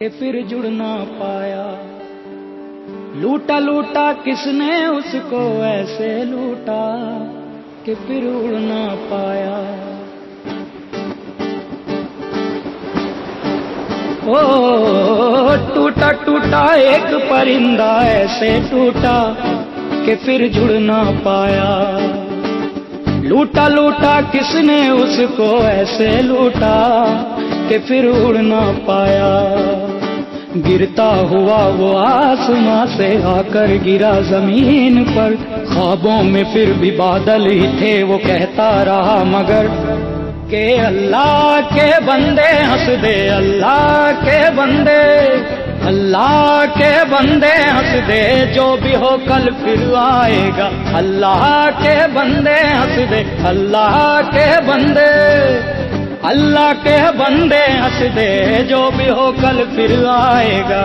کہ پھر جڑ نہ پایا، لوٹا لوٹا کس نے اس کو ایسے لوٹا کہ پھر اڑ نہ پایا۔ او ٹوٹا ٹوٹا ایک پرندہ ایسے ٹوٹا کہ پھر جڑ نہ پایا، لوٹا لوٹا کس نے اس کو ایسے لوٹا کہ پھر اڑ نہ پایا۔ گرتا ہوا وہ آسماں سے آ کر گرا زمین پر، خوابوں میں پھر بھی بادل ہی تھے وہ کہتا رہا مگر کہ اللہ کے بندے ہنس دے، اللہ کے بندے، اللہ کے بندے ہنس دے، جو بھی ہو کل پھر آئے گا، اللہ کے بندے ہنس دے، اللہ کے بندے، اللہ کے بندے ہنس دے، جو بھی ہو کل پھر آئے گا۔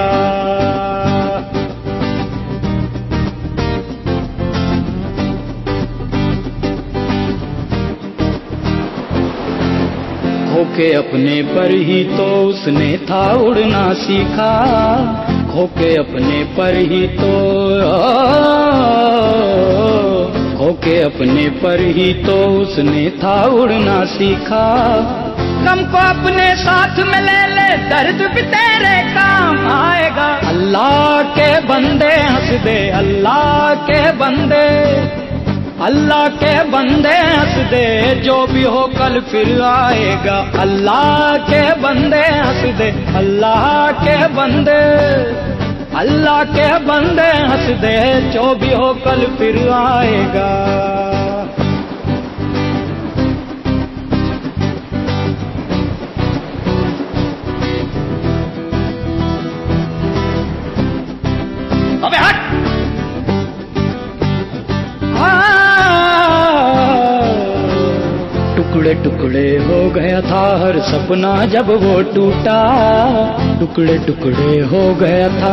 ہو کے اپنے پر ہی تو اس نے تھا اڑنا سیکھا، ہو کے اپنے پر ہی تو، ہو کے اپنے پر ہی تو اس نے تھا اڑنا سیکھا۔ غم کو اپنے ساتھ میں لے لے، درد بھی تیرے کام آئے گا، اللہ کے بندے ہنس دے، اللہ کے بندے، اللہ کے بندے ہنس دے، جو بھی ہو کل پھر آئے گا، اللہ کے بندے ہنس دے، اللہ کے بندے، اللہ کے بندے ہنس دے، جو بھی ہو کل پھر آئے گا۔ ابے ہٹ! ٹکڑے ٹکڑے ہو گیا تھا ہر سپنا جب وہ ٹوٹا، ٹکڑے ٹکڑے ہو گیا تھا،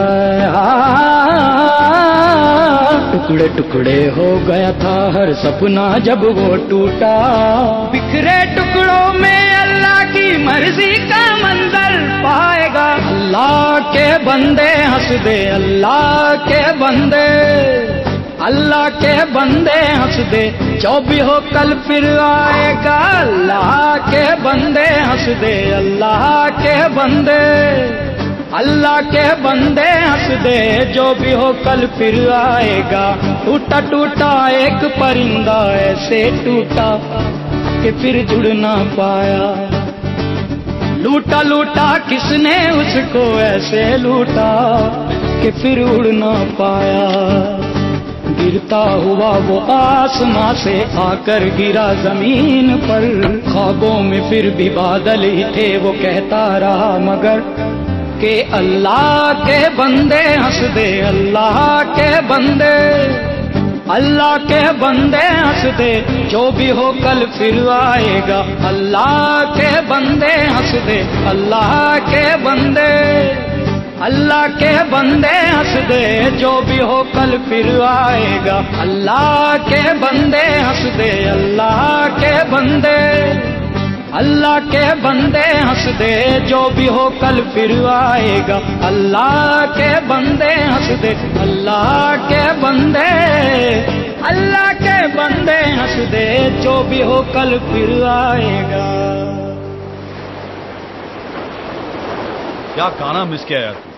ٹکڑے ٹکڑے ہو گیا تھا ہر سپنا جب وہ ٹوٹا۔ بکھرے ٹکڑوں میں اللہ کی مرضی کا منظر پائے گا، اللہ کے بندے ہنس دے، اللہ کے بندے، اللہ کے بندے ہنس دے، جو بھی ہو کل پھر آئے گا، اللہ کے بندے ہنس دے، اللہ کے بندے، اللہ کے بندے ہنس دے، جو بھی ہو کل پھر آئے گا۔ ٹوٹا ٹوٹا ایک پرندہ ایسے ٹوٹا کہ پھر جڑ نہ پایا، لوٹا لوٹا کس نے اس کو ایسے لوٹا کہ پھر اڑ نہ پایا۔ گرتا ہوا وہ آسماں سے آ کر گرا زمین پر، خوابوں میں پھر بھی بادل ہی تھے وہ کہتا رہا مگر کہ اللہ کے بندے ہنس دے، اللہ کے بندے، اللہ کے بندے ہنس دے، جو بھی ہو کل پھر آئے گا، اللہ کے بندے ہنس دے، اللہ کے بندے، اللہ کے بندے ہنس دے، جو بھی ہو کل پھر آئے گا، اللہ کے بندے ہنس دے، اللہ کے بندے، اللہ کے بندے ہنس دے، جو بھی ہو کل پھر آئے گا، اللہ کے بندے ہنس دے، اللہ کے بندے، اللہ کے بندے ہنس دے، جو بھی ہو کل پھر آئے گا۔ کیا گانا مس کیا یار۔